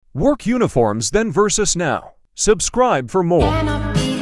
Work uniforms then versus now. Subscribe for more.